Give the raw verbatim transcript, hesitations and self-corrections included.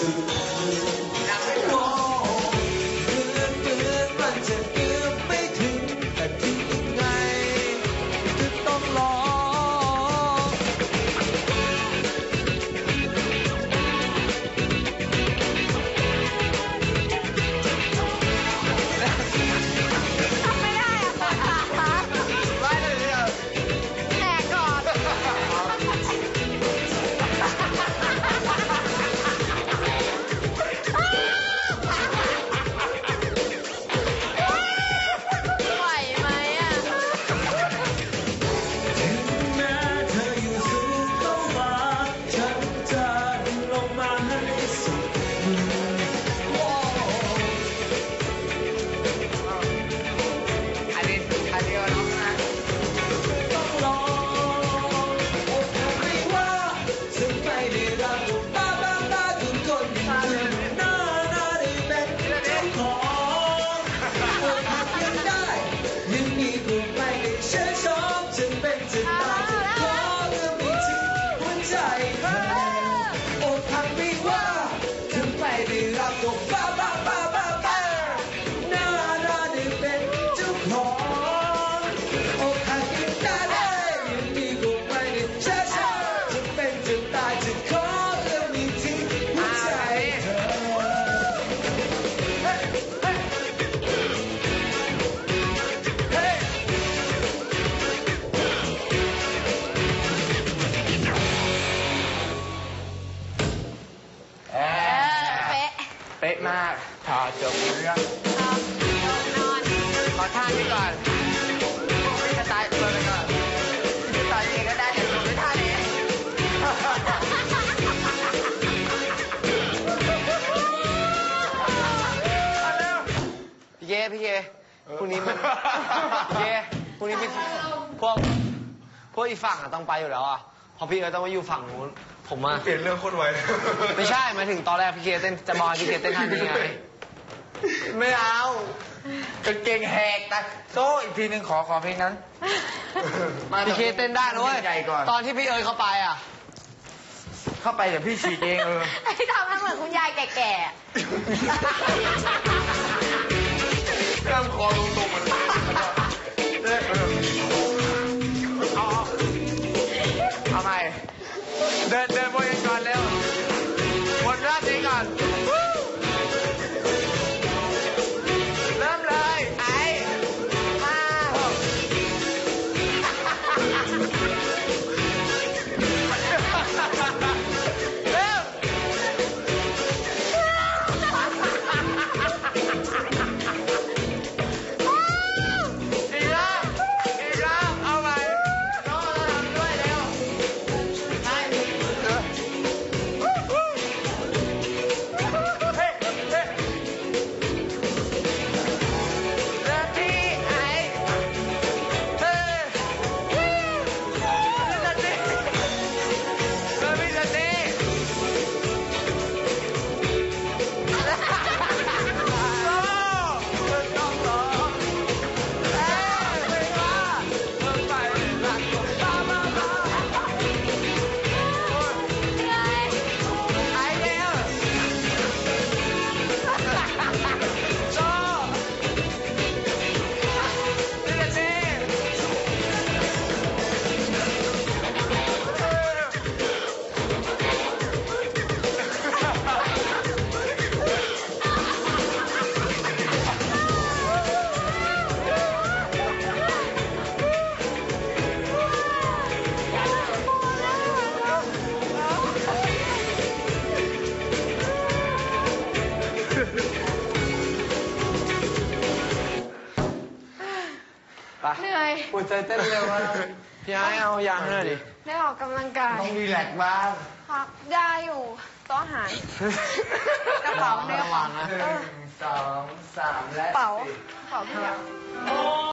เป๊ะมากพอจบเรื่องนอนขอท่านี้ก่อนสไตล์ตัวไปก่อนตอนนี้ก็ได้แต่ตัวไม่ท่านี้พี่เก้พี่เก้พรุ่งนี้มันพี่เก้พรุ่งนี้พี่พวกพวกอีฝั่งอะต้องไปอยู่แล้วอ่ะพอพี่เอต้องมาอยู่ฝั่งนู้นผมมาเปลี่ยนเรื่องโคตรไวไม่ใช่หมายถึงตอนแรกพี่เกเต้นจะมองพี่เกเต้นท่านี้ไงไม่เอากางเกงแหกแต่โซ่อีกทีหนึ่งขอขอเพลงนั้นพี่เกเต้นได้ด้วยตอนที่พี่เอ๋ยเข้าไปอ่ะเข้าไปเดี๋ยวพี่ฉีกเองเออไอ้ทำให้เหมือนคุณยายแก่ๆกล้ามคอตรงๆมันเอาเอาใหม่เดินเดินบนกันก่อนเร็วบนราดนี้ก่อนเริ่มเลยไอ้ห้าหกเร็วอีกแล้วอีกแล้วเอาใหม่น้องเราทำด้วยเร็วเหนื่อยหัวใจเต้นเร็วมากพี่ไอ้เอายางหน่อยดิได้ออกกำลังกายต้องรีแลกซ์บ้างครับได้อยู่ต้องหายกระเป๋าในกระเป๋าหนึ่งสองสามและเป๋ากระเป๋าพี่